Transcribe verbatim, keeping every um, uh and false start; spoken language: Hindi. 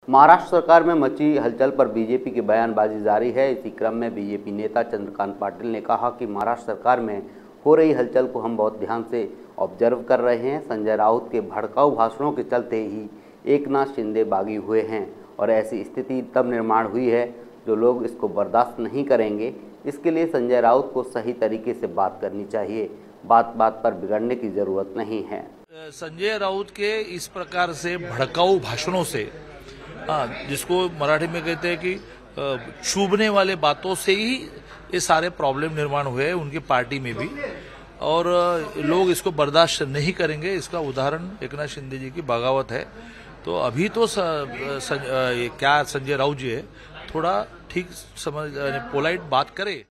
महाराष्ट्र सरकार में मची हलचल पर बीजेपी की बयानबाजी जारी है। इसी क्रम में बीजेपी नेता चंद्रकांत पाटिल ने कहा कि महाराष्ट्र सरकार में हो रही हलचल को हम बहुत ध्यान से ऑब्जर्व कर रहे हैं। संजय राउत के भड़काऊ भाषणों के चलते ही एकनाथ शिंदे बागी हुए हैं और ऐसी स्थिति तब निर्माण हुई है जो लोग इसको बर्दाश्त नहीं करेंगे। इसके लिए संजय राउत को सही तरीके से बात करनी चाहिए, बात बात पर बिगड़ने की जरूरत नहीं है। संजय राउत के इस प्रकार से भड़काऊ भाषणों से, हाँ, जिसको मराठी में कहते हैं कि चुभने वाले बातों से ही ये सारे प्रॉब्लम निर्माण हुए हैं उनकी पार्टी में भी, और लोग इसको बर्दाश्त नहीं करेंगे। इसका उदाहरण एकनाथ शिंदे जी की बगावत है। तो अभी तो स, स, क्या संजय राउत जी है, थोड़ा ठीक समझ पोलाइट बात करे।